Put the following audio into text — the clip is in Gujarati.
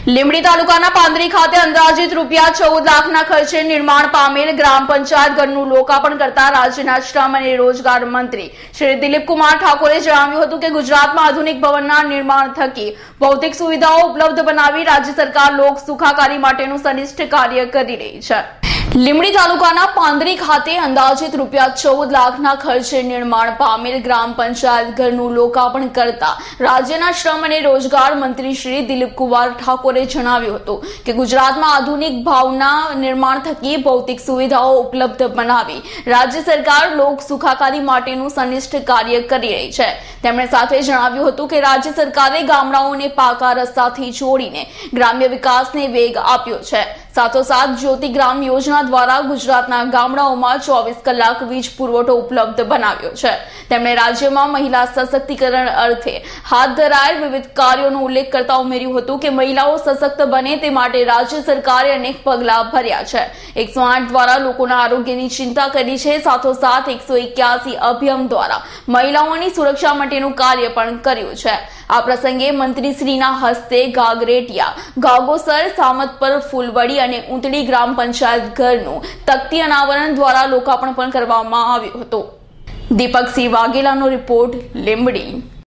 લીંબડી તાલુકાના પાંદરી ખાતે અંદાજિત રૂપિયા 14 લાખના ખર્ચે નિર્માણ પામેલ ગ્રામ પંચાયત ઘરનું લોકાર્પણ કરતા રાજ્યના શ્રમ અને રોજગાર મંત્રી શ્રી દિલીપકુમાર ઠાકોરે જણાવ્યું હતું કે ગુજરાતમાં આધુનિક ભવનના નિર્માણ થકી ભૌતિક સુવિધાઓ ઉપલબ્ધ બનાવી રાજ્ય સરકાર લોક સુખાકારી માટેનું સનિષ્ઠ કાર્ય કરી રહી છે। લીંબડી તાલુકાના પાંદરી ખાતે અંદાજિત રૂપિયા 14 લાખના ખર્ચે નિર્માણ પામેલ ગ્રામ પંચાયત ઘરનું લોકાર્પણ કરતા રાજ્યના શ્રમ અને રોજગાર મંત્રી શ્રી દિલીપકુમાર ઠાકોરે જણાવ્યું હતું કે ગુજરાતમાં આધુનિક ભવનના નિર્માણ થકી ભૌતિક સુવિધાઓ ઉપલબ્ધ બનાવી રાજ્ય સરકાર લોક સુખાકારી માટેનું સનિષ્ઠ કાર્ય કરી રહી છે। તેમણે સાથે જણાવ્યું હતું કે રાજ્ય સરકારે ગામડાઓને પાકા રસ્તાથી જોડીને ગ્રામ્ય વિકાસને વેગ આપ્યો છે। સાથોસાથ જ્યોતિ ગ્રામ યોજના દ્વારા ગુજરાતના ગામડાઓમાં 24 કલાક વીજ પુરવઠો ઉપલબ્ધ બનાવ્યો છે। તેમણે રાજ્યમાં મહિલા સશક્તિકરણ અર્થે હાથ ધરાયેલ વિવિધ કાર્યોનો ઉલ્લેખ કરતા ઉમેર્યું હતું કે મહિલાઓ સશક્ત બને તે માટે રાજ્ય સરકારે અનેક પગલાં ભર્યા છે। 108 દ્વારા લોકોના આરોગ્યની ચિંતા કરી છે। સાથોસાથ 181 અભિયાન દ્વારા મહિલાઓની સુરક્ષા માટેનું કાર્ય પણ કર્યું છે। આ પ્રસંગે મંત્રીશ્રીના હસ્તે ગાગરેટિયા, ગાગોસર, સામતપર, ફૂલવડી અને ઊંટડી ગ્રામ પંચાયત ઘરનું તકતી અનાવરણ દ્વારા લોકાર્પણ પણ કરવામાં આવ્યું હતું। દીપકસિંહ વાઘેલાનો રિપોર્ટ, લીંબડી।